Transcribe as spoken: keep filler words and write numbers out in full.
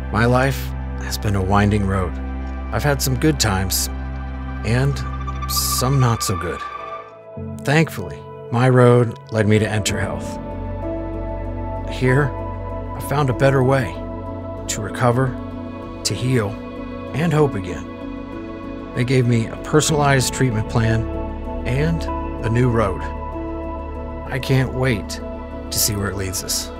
My life has been a winding road. I've had some good times and some not so good. Thankfully, my road led me to Enter Health. Here, I found a better way to recover, to heal, and hope again. They gave me a personalized treatment plan and a new road. I can't wait to see where it leads us.